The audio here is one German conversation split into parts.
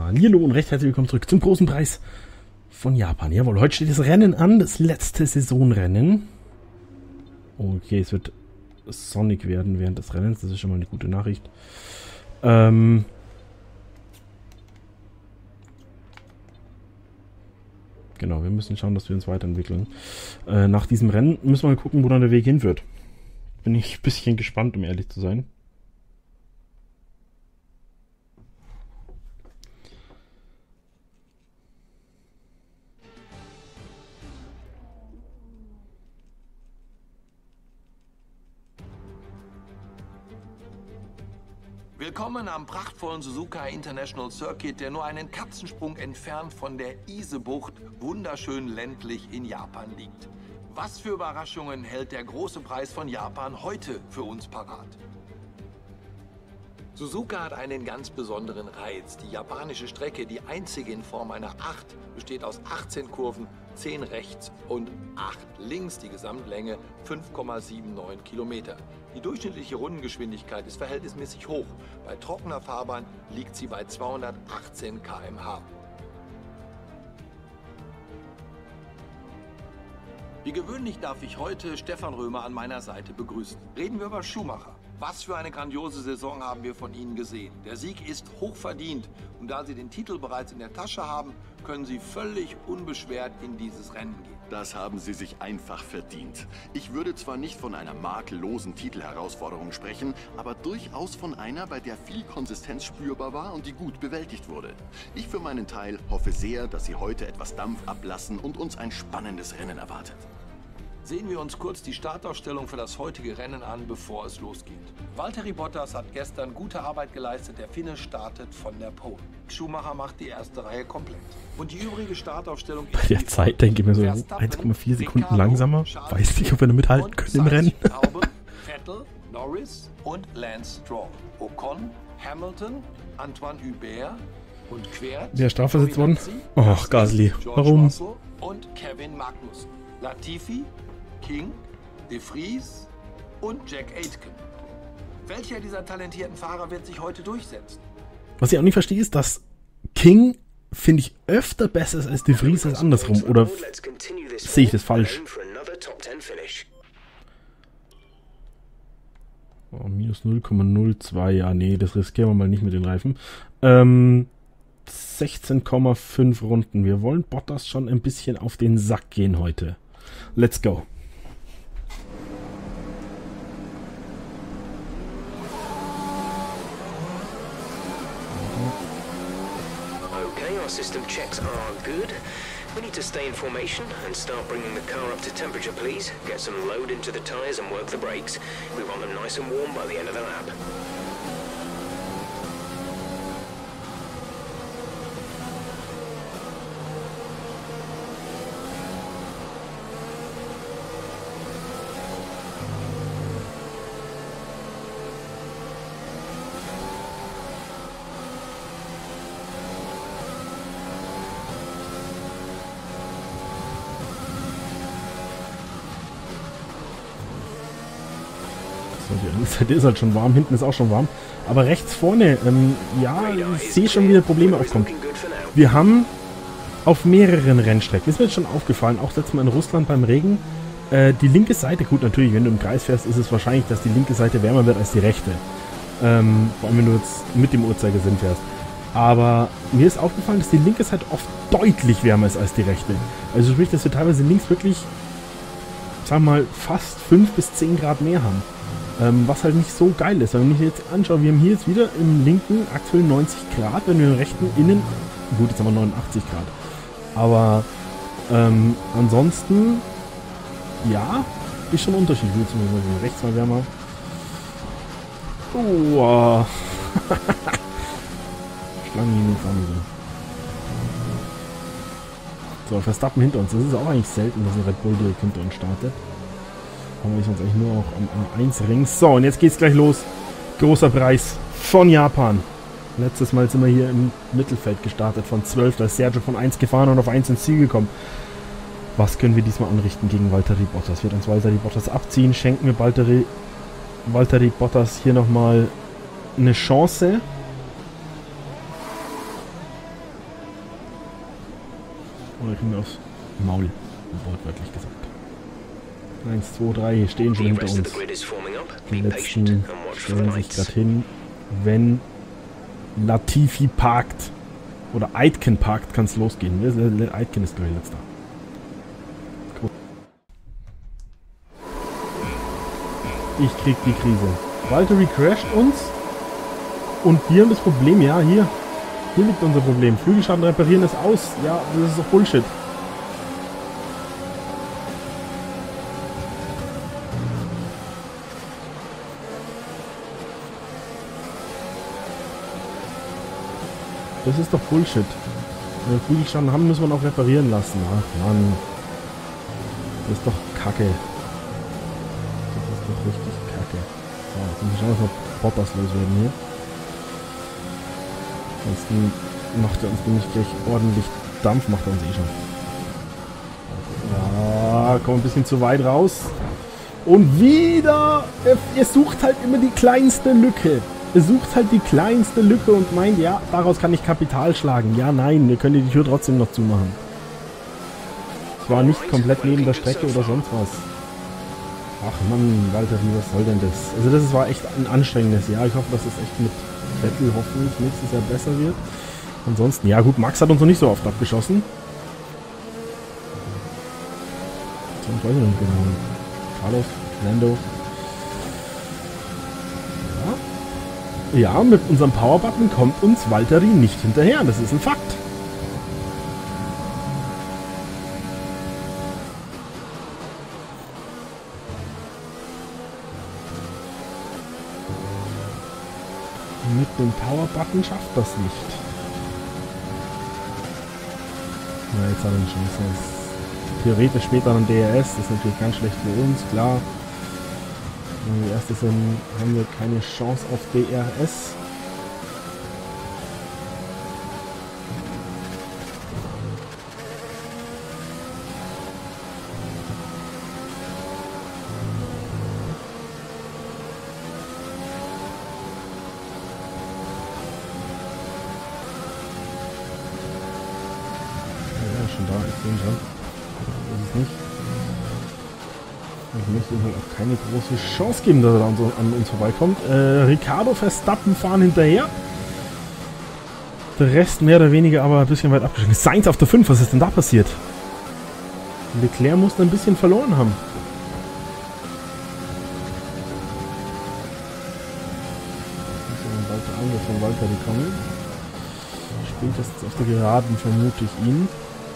Hallo und recht herzlich willkommen zurück zum großen Preis von Japan. Jawohl, heute steht das Rennen an, das letzte Saisonrennen. Okay, es wird sonnig werden während des Rennens, das ist schon mal eine gute Nachricht. Genau, wir müssen schauen, dass wir uns weiterentwickeln. Nach diesem Rennen müssen wir mal gucken, wo dann der Weg hinführt. Bin ich ein bisschen gespannt, um ehrlich zu sein. Willkommen am prachtvollen Suzuka International Circuit, der nur einen Katzensprung entfernt von der Ise-Bucht wunderschön ländlich in Japan liegt. Was für Überraschungen hält der große Preis von Japan heute für uns parat? Suzuka hat einen ganz besonderen Reiz. Die japanische Strecke, die einzige in Form einer 8, besteht aus 18 Kurven, 10 rechts und 8 links, die Gesamtlänge 5,79 Kilometer. Die durchschnittliche Rundengeschwindigkeit ist verhältnismäßig hoch. Bei trockener Fahrbahn liegt sie bei 218 km/h. Wie gewöhnlich darf ich heute Stefan Römer an meiner Seite begrüßen. Reden wir über Schumacher. Was für eine grandiose Saison haben wir von Ihnen gesehen. Der Sieg ist hochverdient und da Sie den Titel bereits in der Tasche haben, können Sie völlig unbeschwert in dieses Rennen gehen. Das haben Sie sich einfach verdient. Ich würde zwar nicht von einer makellosen Titelherausforderung sprechen, aber durchaus von einer, bei der viel Konsistenz spürbar war und die gut bewältigt wurde. Ich für meinen Teil hoffe sehr, dass Sie heute etwas Dampf ablassen und uns ein spannendes Rennen erwartet. Sehen wir uns kurz die Startaufstellung für das heutige Rennen an, bevor es losgeht. Valtteri Bottas hat gestern gute Arbeit geleistet. Der Finne startet von der Pole. Schumacher macht die erste Reihe komplett. Und die übrige Startaufstellung Bei der Zeit denke ich mir so 1,4 Sekunden langsamer. Weiß nicht, ob wir da mithalten können im Rennen. Vettel, Norris und Lance Stroll. Ocon, Hamilton, Antoine Hubert und Quert. Wer strafversetzt worden? Och, Gasly. Warum? Und Kevin Magnussen. Latifi, King, De Vries und Jack Aitken. Welcher dieser talentierten Fahrer wird sich heute durchsetzen? Was ich auch nicht verstehe, ist, dass King, finde ich, öfter besser ist als De Vries als andersrum. Oder sehe ich das falsch? Oh, minus 0,02. Ja, nee, das riskieren wir mal nicht mit den Reifen. 16,5 Runden. Wir wollen Bottas schon ein bisschen auf den Sack gehen heute. Let's go. Okay, our system checks are good. We need to stay in formation and start bringing the car up to temperature, please. Get some load into the tires and work the brakes. We want them nice and warm by the end of the lap. Die ist halt schon warm, hinten ist auch schon warm. Aber rechts vorne, ja, ich sehe schon wieder Probleme aufkommen. Wir haben auf mehreren Rennstrecken, ist mir jetzt schon aufgefallen, auch letztes Mal in Russland beim Regen, die linke Seite, gut, natürlich, wenn du im Kreis fährst, ist es wahrscheinlich, dass die linke Seite wärmer wird als die rechte. Vor allem, wenn du jetzt mit dem Uhrzeigersinn fährst. Aber mir ist aufgefallen, dass die linke Seite oft deutlich wärmer ist als die rechte. Also sprich, dass wir teilweise links wirklich, sagen wir mal, fast 5 bis 10 Grad mehr haben. Was halt nicht so geil ist. Wenn ich mir jetzt anschaue, wir haben hier jetzt wieder im linken aktuell 90 Grad, wenn wir im rechten innen, gut, jetzt haben wir 89 Grad. Aber ansonsten, ja, ist schon ein Unterschied. Gut, rechts mal wärmer. Oh, Schlangen so, Verstappen hinter uns. Das ist auch eigentlich selten, dass ein Red Bull direkt hinter uns startet. Haben wir uns eigentlich nur auch am A1-Ring. So, und jetzt geht's gleich los. Großer Preis von Japan. Letztes Mal sind wir hier im Mittelfeld gestartet von 12. Da ist Sergio von 1 gefahren und auf 1 ins Ziel gekommen. Was können wir diesmal anrichten gegen Valtteri Bottas? Wird uns Valtteri Bottas abziehen? Schenken wir Valtteri Bottas hier nochmal eine Chance? Oder kriegen wir aufs Maul, wortwörtlich gesagt. 1, 2, 3 stehen schon hinter uns. Die letzten stellen sich gerade hin. Wenn Latifi parkt oder Aitken parkt, kann es losgehen. Aitken ist gleich letzter. Cool. Ich krieg die Krise. Valtteri crasht uns und wir haben das Problem, ja, hier liegt unser Problem. Flügelschaden reparieren ist aus. Ja, das ist doch Bullshit. Das ist doch Bullshit. Wenn wir Flügelschaden haben, müssen wir ihn auch reparieren lassen. Ach Mann. Das ist doch Kacke. Das ist doch richtig Kacke. So, jetzt müssen wir schauen, dass wir Bottas loswerden hier. Ansonsten macht er uns nämlich gleich ordentlich Dampf, macht er uns eh schon. Ja, kommt ein bisschen zu weit raus. Und wieder! Er sucht halt immer die kleinste Lücke. Er sucht halt die kleinste Lücke und meint, ja, daraus kann ich Kapital schlagen. Ja, nein, wir können die Tür trotzdem noch zumachen. Es war nicht komplett neben der Strecke oder sonst was. Ach Mann, Valtteri, was soll denn das? Also das war echt ein anstrengendes Jahr. Ich hoffe, dass es echt mit Vettel hoffentlich nächstes Jahr besser wird. Ansonsten, ja gut, Max hat uns noch nicht so oft abgeschossen. Sonst weiß ich noch nicht genau. Carlos, Lando. Ja, mit unserem Powerbutton kommt uns Valtteri nicht hinterher. Das ist ein Fakt. Mit dem Powerbutton schafft das nicht. Na, jetzt hat er eine Chance. Theoretisch später ein DRS. Das ist natürlich ganz schlecht für uns, klar. Wenn wir erste sind, haben wir keine Chance auf DRS. Ja, schon da, ich sehe ihn schon. Das ist es nicht. Ich möchte ihm halt auch keine große Chance geben, dass er da an uns vorbeikommt. Ricciardo, Verstappen fahren hinterher. Der Rest mehr oder weniger aber ein bisschen weit abgeschnitten. Sainz auf der 5, was ist denn da passiert? Leclerc musste ein bisschen verloren haben. Weiter Angriff von Valtteri kommen. Spätestens auf der Geraden vermute ich ihn.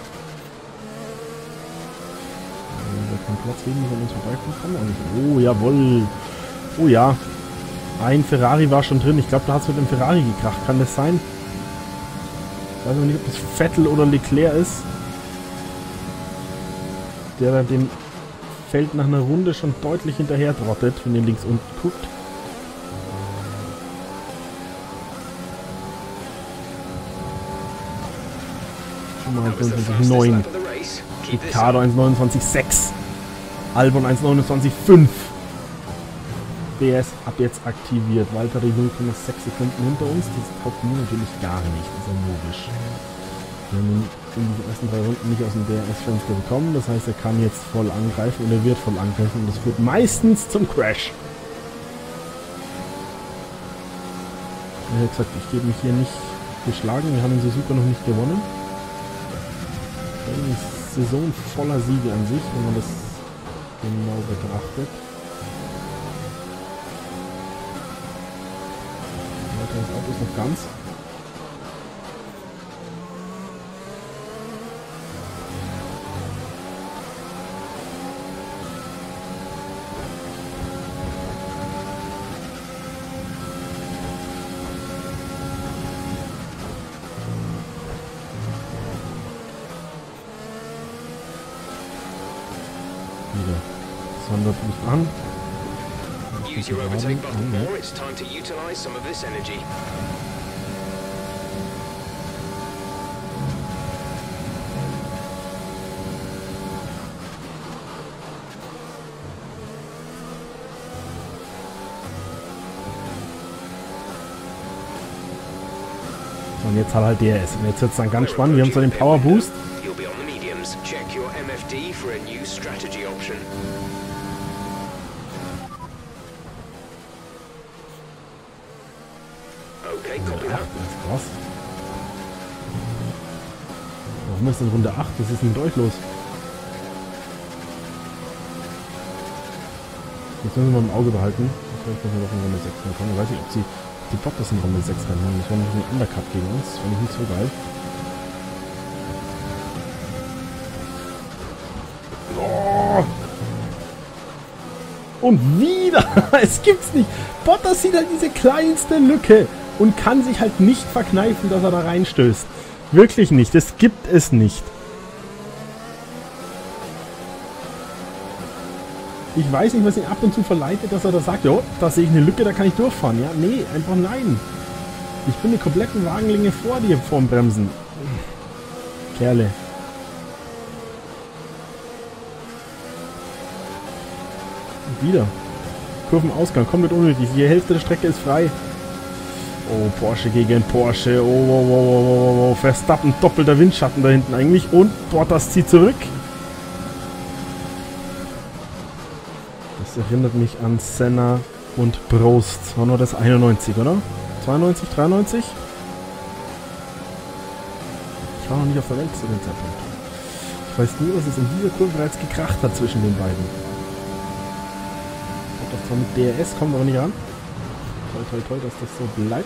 Keinen Platz gegen, von uns vorbeikommen kann. Oh, jawohl. Oh ja. Ein Ferrari war schon drin. Ich glaube, da hat es mit dem Ferrari gekracht. Kann das sein? Ich weiß aber nicht, ob das Vettel oder Leclerc ist. Der da dem Feld nach einer Runde schon deutlich hinterher trottet, wenn ihr links unten guckt. Schon mal 25,9. Ricciardo 1,29,6. Albon 1,29,5. BS ab jetzt aktiviert. Valtteri 0,6 Sekunden hinter uns. Das taugt mir natürlich gar nicht. Das ist ja logisch. Wir haben ihn in den ersten 3 Runden nicht aus dem DRS-Fenster bekommen. Das heißt, er kann jetzt voll angreifen und er wird voll angreifen. Und das führt meistens zum Crash. Er hat gesagt, ich gebe mich hier nicht geschlagen. Wir haben in Suzuka noch nicht gewonnen. Eine Saison voller Siege an sich, wenn man das genau betrachtet. Das Auto ist noch ganz. Sondert nicht an. Use your overtake button more. It's time to utilize some of this energy. Und jetzt hat halt DRS. Und jetzt wird es dann ganz spannend. Wir haben zwar den Power Boost. D for a new strategy option. Okay, copy that. Krass. Warum ist denn Runde 8? Was ist denn mit euch los? Jetzt müssen wir mal im Auge behalten. Vielleicht können wir doch in Runde 6 kommen. Ich weiß nicht, ob die Bottas in Runde 6 rennen. Das war nämlich ein Undercut gegen uns. Das fand ich nicht so geil. Oh. Und wieder! Es gibt's nicht! Bottas sieht halt diese kleinste Lücke und kann sich halt nicht verkneifen, dass er da reinstößt. Wirklich nicht. Das gibt es nicht. Ich weiß nicht, was ihn ab und zu verleitet, dass er da sagt, jo, da sehe ich eine Lücke, da kann ich durchfahren. Ja, nee, einfach nein. Ich bin eine komplette Wagenlänge vor dir vorm Bremsen. Kerle. Und wieder. Kurvenausgang, komplett unnötig. Die Hälfte der Strecke ist frei. Oh, Porsche gegen Porsche. Oh. Verstappen, doppelter Windschatten da hinten eigentlich. Und Bottas zieht zurück. Das erinnert mich an Senna und Prost. War nur das 91, oder? 92, 93? Ich war noch nicht auf der Welt zu dem Zeitpunkt. Ich weiß nur, dass es in dieser Kurve bereits gekracht hat zwischen den beiden. Bottas zwar mit DRS, kommt aber nicht ran. Toll, dass das so bleibt.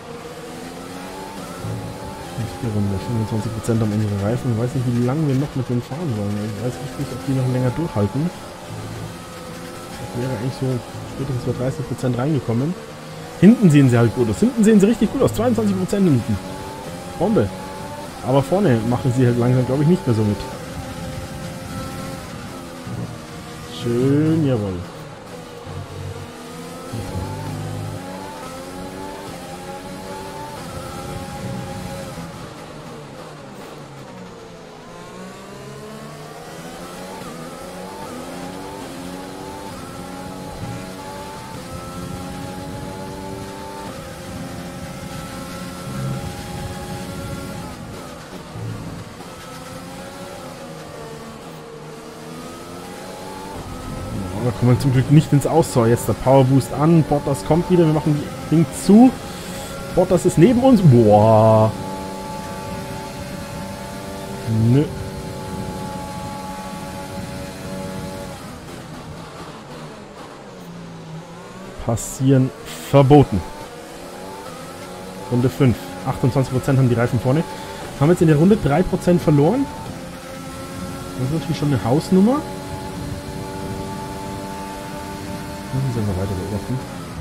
Nächste Runde, 25% am unsere Reifen. Ich weiß nicht, wie lange wir noch mit denen fahren wollen. Ich weiß nicht, ob die noch länger durchhalten. Das wäre eigentlich so spätestens bei 30% reingekommen. Hinten sehen sie halt gut aus. Hinten sehen sie richtig gut aus. 22% hinten. Bombe. Aber vorne machen sie halt langsam, glaube ich, nicht mehr so mit. Schön, jawohl. Da kommen wir zum Glück nicht ins Aus. So, jetzt der Power Boost an. Bottas kommt wieder. Wir machen das Ding zu. Bottas ist neben uns. Boah. Nö. Passieren verboten. Runde 5. 28% haben die Reifen vorne. Haben jetzt in der Runde 3% verloren. Das ist natürlich schon eine Hausnummer. Müssen wir weiter beobachten.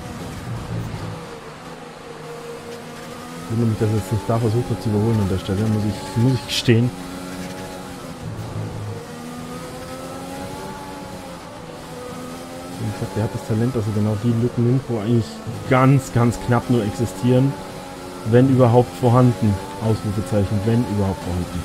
Ich wundere mich, dass er jetzt nicht da versucht hat zu überholen an der Stelle, muss ich gestehen. Wie gesagt, der hat das Talent, dass er genau die Lücken nimmt, wo eigentlich ganz knapp nur existieren. Wenn überhaupt vorhanden. Ausrufezeichen, wenn überhaupt vorhanden.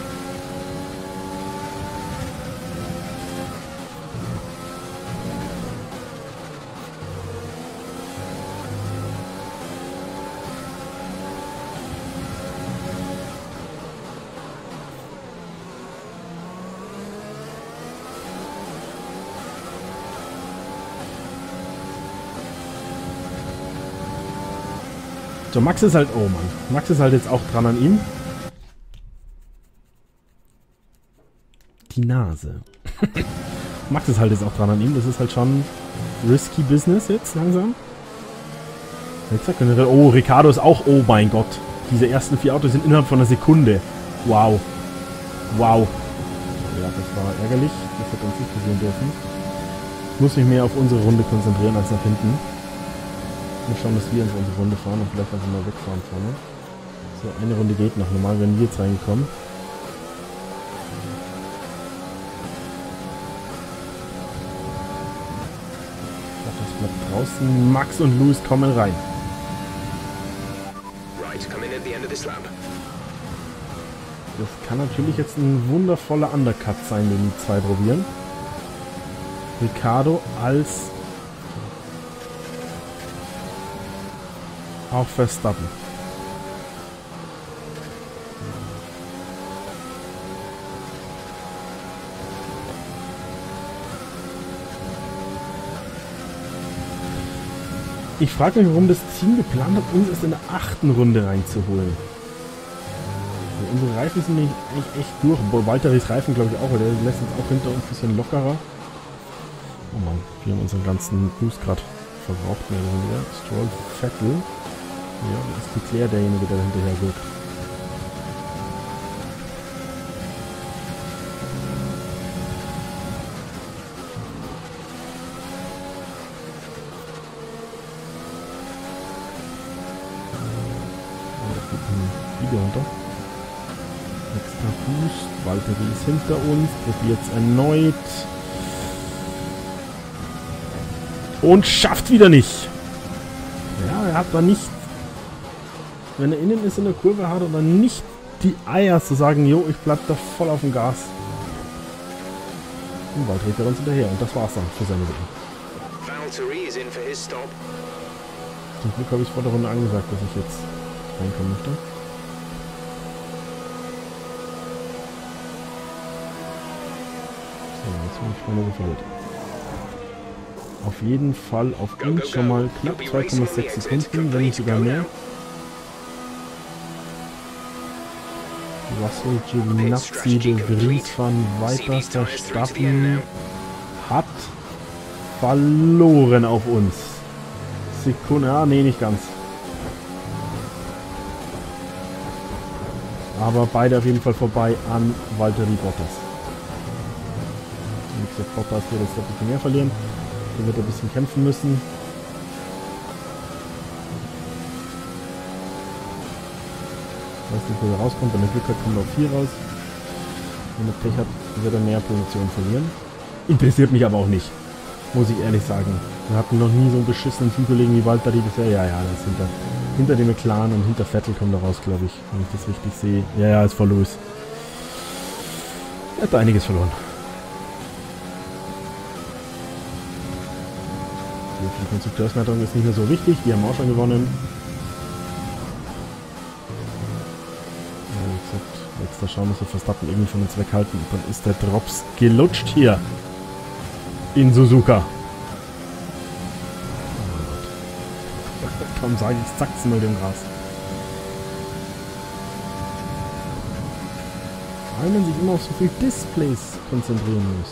So, Max ist halt... Oh Mann. Max ist halt jetzt auch dran an ihm. Die Nase. Max ist halt jetzt auch dran an ihm. Das ist halt schon risky Business jetzt langsam. Oh, Ricciardo ist auch... Oh mein Gott. Diese ersten 4 Autos sind innerhalb von einer Sekunde. Wow. Wow. Ja, das war ärgerlich. Das hätte uns nicht passieren dürfen. Ich muss mich mehr auf unsere Runde konzentrieren als nach hinten. Wir schauen, dass wir uns unsere Runde fahren und vielleicht einfach mal wegfahren vorne. So, eine Runde geht noch. Normal wären wir jetzt reingekommen. Das bleibt draußen. Max und Lewis kommen rein. Das kann natürlich jetzt ein wundervoller Undercut sein, den die zwei probieren. Ricciardo als auch Verstappen. Ich frage mich, warum das Team geplant hat, uns erst in der 8. Runde reinzuholen. Also unsere Reifen sind nämlich eigentlich echt durch. Valtteris Reifen glaube ich auch, weil der lässt uns auch hinter uns ein bisschen lockerer. Oh Mann, wir haben unseren ganzen Boost gerade verbraucht, mehr oder weniger. Stroll, Vettel. Ja, das ist Leclerc derjenige, der hinterher wirkt. Wieder runter. Extra Boost. Valtteri ist hinter uns. Probiert es erneut. Und schafft wieder nicht. Ja, er hat da nicht, wenn er innen ist in der Kurve, hat er dann nicht die Eier zu sagen, jo, ich bleib da voll auf dem Gas. Und Valtteri fährt uns hinterher. Und das war's dann für seine Witten. Zum Glück habe ich vor der Runde angesagt, dass ich jetzt reinkommen möchte. So, jetzt bin ich vorne gefällt. Auf jeden Fall auf uns schon mal knapp 2,6 Sekunden, wenn nicht sogar mehr. Russell, Giovinazzi, De Vries fahren weiter. Verstappen hat verloren auf uns. Sekunde, ja, nee, nicht ganz. Aber beide auf jeden Fall vorbei an Valtteri Bottas. Wie gesagt, Bottas wird jetzt ein bisschen mehr verlieren. Der wird ein bisschen kämpfen müssen. Ich weiß nicht, wo er rauskommt. Wenn er Glück hat, kommt er auf 4 raus. Wenn er Pech hat, wird er mehr Position verlieren. Interessiert mich aber auch nicht. Muss ich ehrlich sagen. Wir hatten noch nie so einen beschissenen Teamkollegen wie Valtteri bisher. Ja, das ist hinter dem McLaren und hinter Vettel kommt er raus, glaube ich. Wenn ich das richtig sehe. Ja, ist vor Lewis. Er hat da einiges verloren. Die Konstrukteurswertung ist nicht mehr so wichtig. Die haben auch schon gewonnen. Ja, wie gesagt, letzter Schauen, dass wir Verstappen irgendwie von uns weghalten. Und dann ist der Drops gelutscht hier. In Suzuka. Kaum sage ich, zackt's nur dem Gras. Weil man sich immer auf so viel Displays konzentrieren muss.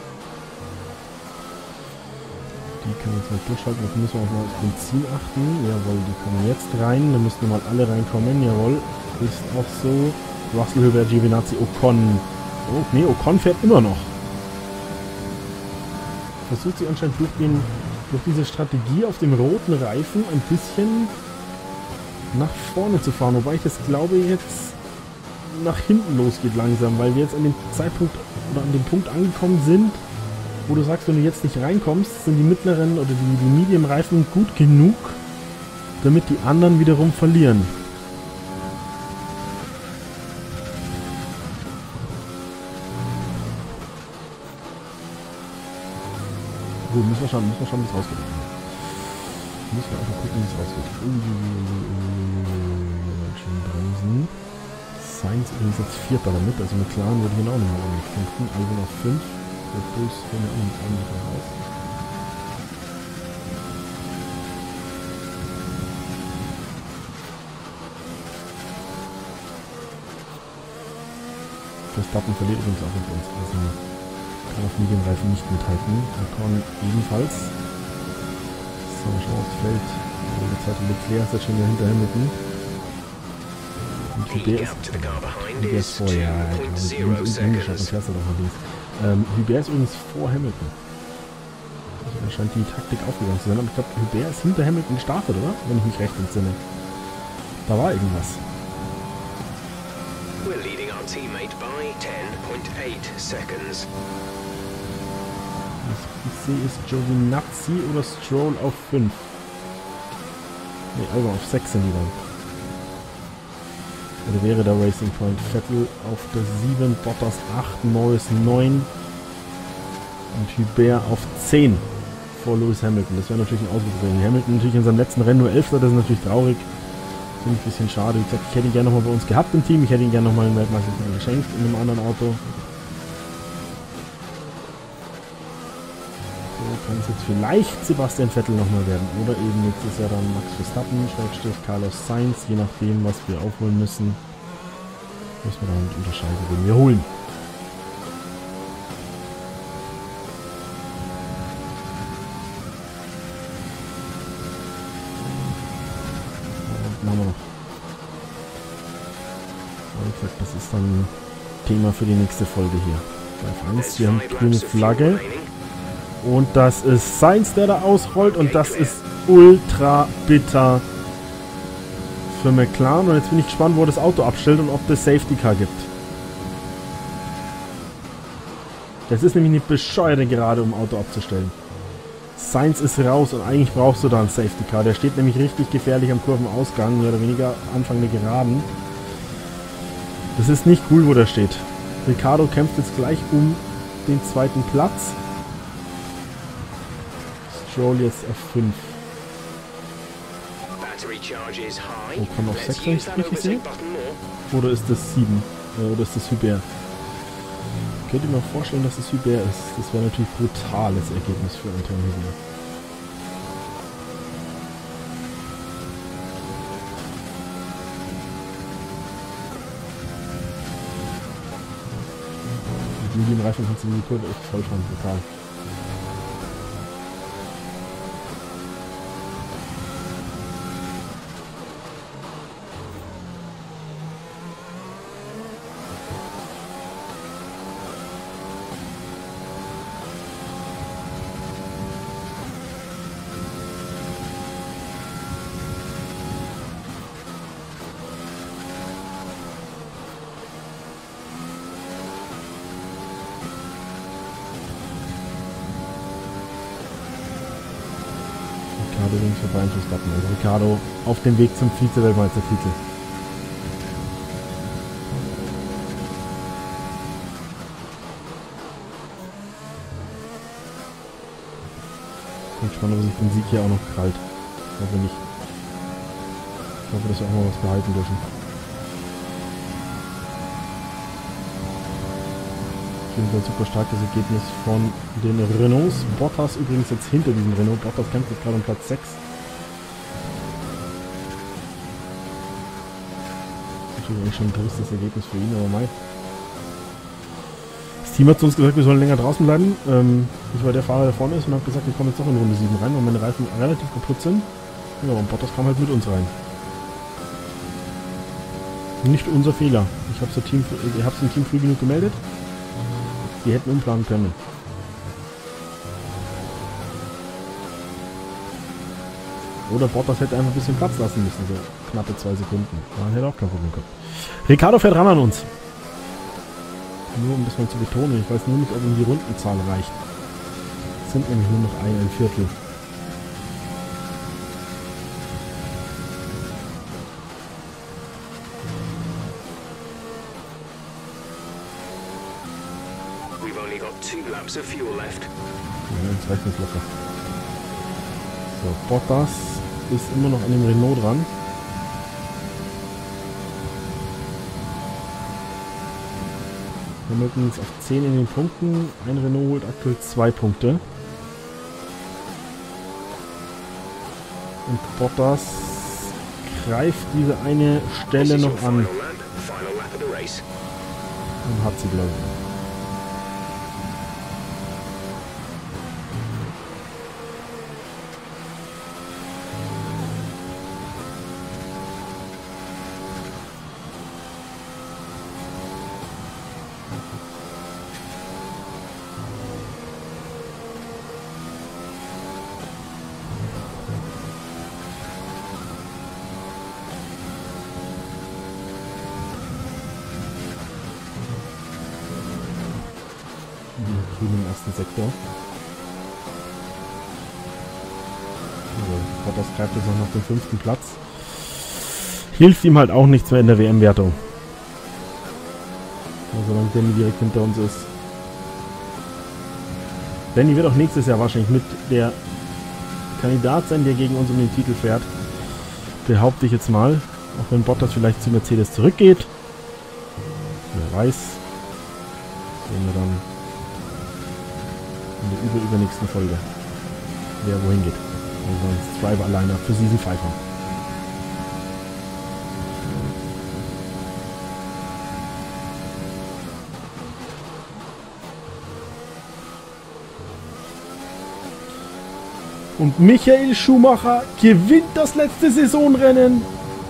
Die können wir jetzt mal durchschalten. Jetzt müssen wir auch mal aufs Benzin achten. Jawohl, die kommen jetzt rein. Da müssten mal alle reinkommen. Jawohl, ist auch so. Russell, Hülbert, Giovinazzi, Ocon. Oh, nee, Ocon fährt immer noch. Versucht sich anscheinend durch diese Strategie auf dem roten Reifen ein bisschen nach vorne zu fahren. Wobei ich das glaube jetzt nach hinten losgeht langsam, weil wir jetzt an dem Zeitpunkt oder an dem Punkt angekommen sind, wo du sagst, wenn du jetzt nicht reinkommst, sind die mittleren oder die Medium-Reifen gut genug, damit die anderen wiederum verlieren. Gut, müssen wir schauen, wie es rausgeht. Müssen wir einfach gucken, wie es rausgeht. Schön bremsen. Sainz übrigens jetzt Vierter damit, also McLaren würde ich auch nochmal ordentlich kämpfen. Albon auf 5. Der Puls von der anderen raus. Verstappen verliert übrigens auch mit uns. Also kann auf Medienreifen nicht mithalten. Ocon ebenfalls. So, schau aufs Feld. Jetzt hat Leclerc ist jetzt schon wieder hinter Hamilton. Und Hubert ist vor, ja, übrigens hingeschaut und fährst du doch mal links. Hubert ist übrigens vor Hamilton. Also da scheint die Taktik aufgegangen zu sein. Aber ich glaube, Hubert ist hinter Hamilton gestartet, oder? Wenn ich mich recht entsinne. Da war irgendwas. We're leading our teammate by 10.8 seconds. Was ich sehe, ist Giovinazzi oder Stroll auf 5. Ne, Albon auf 6 sind die dann. Oder wäre der Racing Point? Vettel auf der 7, Bottas 8, Norris 9 und Hubert auf 10 vor Lewis Hamilton. Das wäre natürlich ein Ausruf gewesen. Hamilton natürlich in seinem letzten Rennen nur 11. Das ist natürlich traurig. Finde ich ein bisschen schade. Wie gesagt, ich hätte ihn gerne nochmal bei uns gehabt im Team. Ich hätte ihn gerne nochmal einen Weltmeistertitel geschenkt in einem anderen Auto. kann es jetzt vielleicht Sebastian Vettel nochmal werden. Oder eben nächstes Jahr dann Max Verstappen, / Carlos Sainz, je nachdem, was wir aufholen müssen. Müssen wir damit unterscheiden, wen wir holen. Machen wir noch. Das ist dann Thema für die nächste Folge hier. F1, wir haben grüne Flagge. Und das ist Sainz, der da ausrollt. Und das ist ultra bitter für McLaren. Und jetzt bin ich gespannt, wo das Auto abstellt und ob das Safety Car gibt. Das ist nämlich eine bescheuerte Gerade, um Auto abzustellen. Sainz ist raus und eigentlich brauchst du da einen Safety Car. Der steht nämlich richtig gefährlich am Kurvenausgang, mehr oder weniger Anfang der Geraden. Das ist nicht cool, wo der steht. Ricciardo kämpft jetzt gleich um den zweiten Platz. Stroll jetzt auf 5. Oh, kann auf 6, wenn ich es richtig sehe? Oder ist das 7? Oder ist das Hubert? Ich könnte mir vorstellen, dass es Hubert ist. Das wäre natürlich ein brutales Ergebnis für Anton Hubert. Mit dem Reifen kannst du die Kurve echt voll fahren, total. Ricardo links vorbei an Verstappen. Also Ricciardo auf dem Weg zum Vize-Weltmeistertitel. Ich bin gespannt, ob sich den Sieg hier auch noch krallt. Ich hoffe nicht. Ich hoffe, dass wir auch mal was behalten dürfen. Ein super starkes Ergebnis von den Renaults. Bottas übrigens jetzt hinter diesem Renault. Bottas kämpft jetzt gerade um Platz 6. Natürlich eigentlich schon ein tristes Ergebnis für ihn, aber mei. Das Team hat zu uns gesagt, wir sollen länger draußen bleiben. Ich war der Fahrer, der vorne ist und habe gesagt, ich komme jetzt doch in Runde 7 rein, weil meine Reifen relativ kaputt sind. Ja, und Bottas kam halt mit uns rein. Nicht unser Fehler. Ich habe es dem Team früh genug gemeldet. Die hätten umplanen können. Oder Bottas hätte einfach ein bisschen Platz lassen müssen, so knappe 2 Sekunden. Dann hätte auch kein Problem gehabt. Ricciardo fährt ran an uns. Nur um das mal zu betonen, ich weiß nur nicht, ob ihm die Rundenzahl reicht. Es sind nämlich nur noch ein Viertel. Of fuel left. Ja, jetzt reicht es locker. So, Bottas ist immer noch an dem Renault dran. Hamilton ist auf 10 in den Punkten. Ein Renault holt aktuell 2 Punkte. Und Bottas greift diese eine Stelle noch an. Und hat sie, glaube ich. Im ersten Sektor. Also, Bottas greift jetzt noch nach dem 5. Platz. Hilft ihm halt auch nichts mehr in der WM-Wertung. Also, solange Danny direkt hinter uns ist. Danny wird auch nächstes Jahr wahrscheinlich mit der Kandidat sein, der gegen uns um den Titel fährt. Behaupte ich jetzt mal. Auch wenn Bottas vielleicht zu Mercedes zurückgeht. Wer weiß. Sehen wir dann. In der übernächsten Folge. Wer wohin geht. Also das Driver alleine für Season 5 haben. Und Michael Schumacher gewinnt das letzte Saisonrennen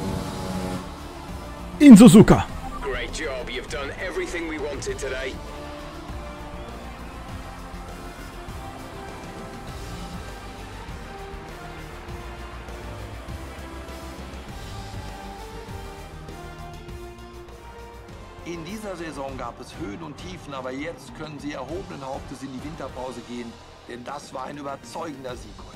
in Suzuka. Great job. You've done everything we wanted today. In dieser Saison gab es Höhen und Tiefen, aber jetzt können sie erhobenen Hauptes in die Winterpause gehen, denn das war ein überzeugender Sieg heute.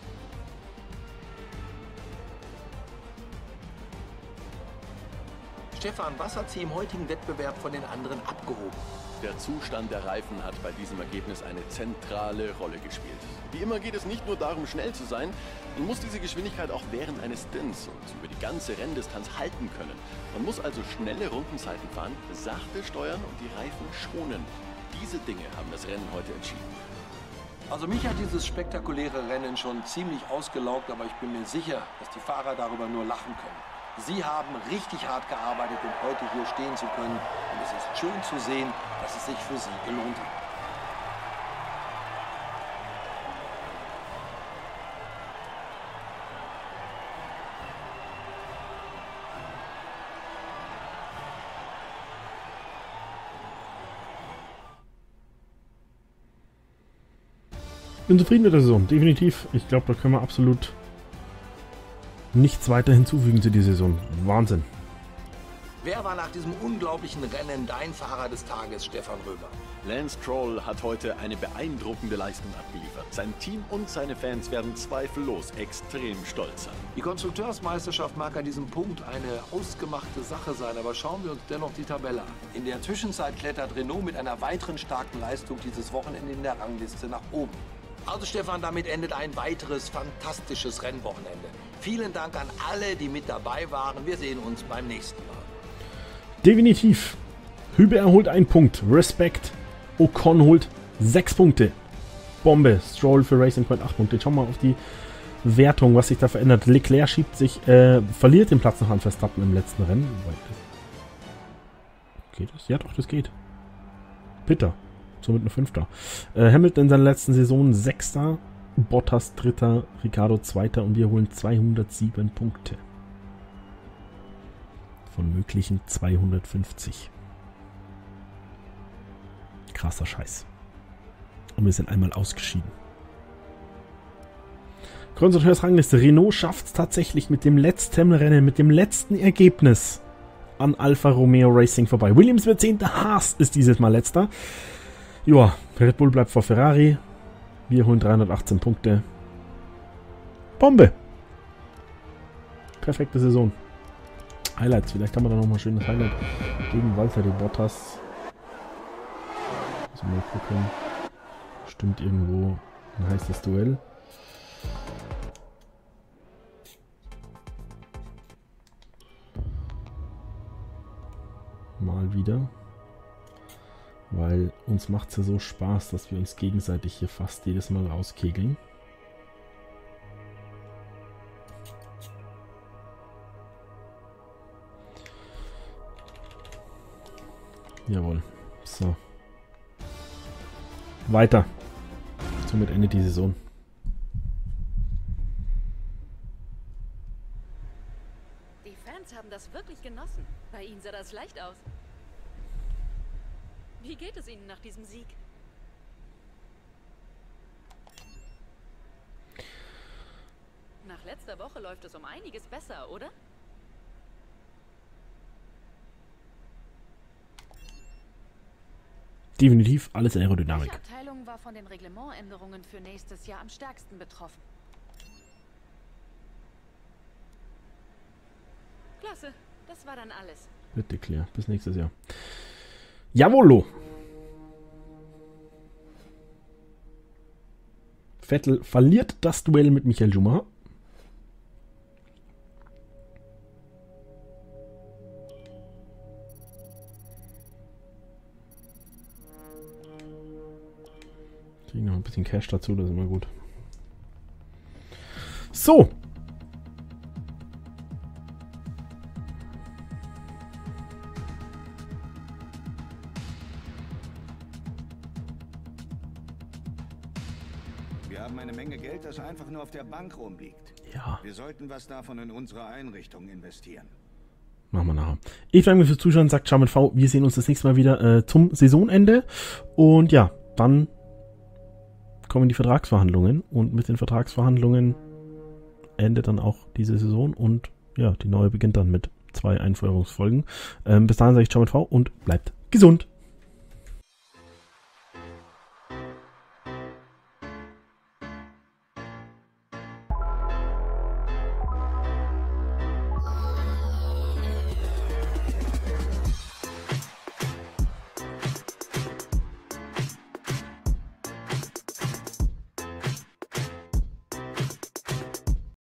Stefan, was hat Sie im heutigen Wettbewerb von den anderen abgehoben? Der Zustand der Reifen hat bei diesem Ergebnis eine zentrale Rolle gespielt. Wie immer geht es nicht nur darum, schnell zu sein. Man muss diese Geschwindigkeit auch während eines Stints und über die ganze Renndistanz halten können. Man muss also schnelle Rundenzeiten fahren, sachte steuern und die Reifen schonen. Diese Dinge haben das Rennen heute entschieden. Also mich hat dieses spektakuläre Rennen schon ziemlich ausgelaugt, aber ich bin mir sicher, dass die Fahrer darüber nur lachen können. Sie haben richtig hart gearbeitet, um heute hier stehen zu können. Und es ist schön zu sehen, dass es sich für Sie gelohnt hat. Bin zufrieden mit der Saison, definitiv. Ich glaube, da können wir absolut nichts weiter hinzufügen zu dieser Saison. Wahnsinn. Wer war nach diesem unglaublichen Rennen dein Fahrer des Tages, Stefan Römer? Lance Stroll hat heute eine beeindruckende Leistung abgeliefert. Sein Team und seine Fans werden zweifellos extrem stolz sein. Die Konstrukteursmeisterschaft mag an diesem Punkt eine ausgemachte Sache sein, aber schauen wir uns dennoch die Tabelle an. In der Zwischenzeit klettert Renault mit einer weiteren starken Leistung dieses Wochenende in der Rangliste nach oben. Also Stefan, damit endet ein weiteres fantastisches Rennwochenende. Vielen Dank an alle, die mit dabei waren. Wir sehen uns beim nächsten Mal. Definitiv. Hübe erholt einen Punkt. Respekt. Ocon holt 6 Punkte. Bombe. Stroll für Racing Point 8 Punkte. Schauen wir mal auf die Wertung, was sich da verändert. Leclerc verliert den Platz noch an Verstappen im letzten Rennen. Geht das? Ja doch, das geht. Bitter. Somit ein 5. Hamilton in seiner letzten Saison 6. Bottas 3. Ricciardo 2. und wir holen 207 Punkte. Von möglichen 250. Krasser Scheiß. Und wir sind einmal ausgeschieden. Konstrukteursrangliste. Renault schafft es tatsächlich mit dem letzten Rennen, mit dem letzten Ergebnis an Alfa Romeo Racing vorbei. Williams wird 10. Haas ist dieses Mal letzter. Ja, Red Bull bleibt vor Ferrari. Wir holen 318 Punkte. Bombe! Perfekte Saison. Highlights, vielleicht haben wir da nochmal ein schönes Highlight gegen Valtteri Bottas. Also mal gucken. Stimmt irgendwo ein heißes Duell. Mal wieder. Weil uns macht es ja so Spaß, dass wir uns gegenseitig hier fast jedes Mal rauskegeln. Jawohl. So. Weiter. Somit endet die Saison. Die Fans haben das wirklich genossen. Bei ihnen sah das leicht aus. Wie geht es Ihnen nach diesem Sieg? Nach letzter Woche läuft es um einiges besser, oder? Definitiv alles Aerodynamik. Welche Abteilung war von den Reglementänderungen für nächstes Jahr am stärksten betroffen? Klasse, das war dann alles. Bitte klar, bis nächstes Jahr. Jawollo! Vettel verliert das Duell mit Michael Schumacher. Kriegen noch ein bisschen Cash dazu, das ist immer gut. So. Wir haben eine Menge Geld, das einfach nur auf der Bank rumliegt. Ja. Wir sollten was davon in unsere Einrichtung investieren. Machen wir nachher. Ich danke fürs Zuschauen, sagt Charmin V. Wir sehen uns das nächste Mal wieder zum Saisonende. Und ja, dann kommen die Vertragsverhandlungen. Und mit den Vertragsverhandlungen endet dann auch diese Saison. Und ja, die neue beginnt dann mit 2 Einführungsfolgen. Bis dahin sage ich Charmin V und bleibt gesund.